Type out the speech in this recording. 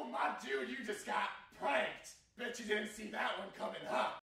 Oh, my dude, you just got pranked. Bet you didn't see that one coming, huh?